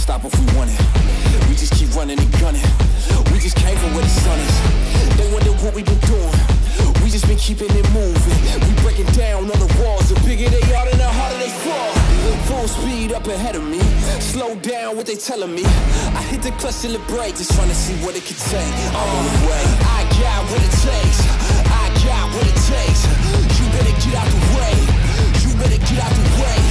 stop if we want it. We just keep running and gunning. We just came from where the sun is. They wonder what we been doing. We just been keeping it moving. We breaking down on the walls. The bigger they are, then the harder they fall. Full speed up ahead of me. Slow down what they telling me. I hit the clutch till it break, just trying to see what it could take. I'm on the way. I got what it takes. I got what it takes. You better get out the way. You better get out the way.